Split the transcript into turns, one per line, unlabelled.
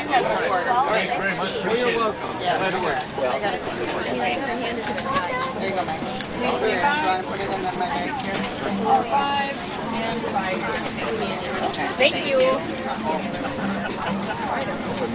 mine has a cord.
Thanks very much. Appreciate it.
Yeah,
Glad to work.
I got it. There you go, Mike. Here, do you want to put it in my bag here?
4, 5, and 5. Thank you.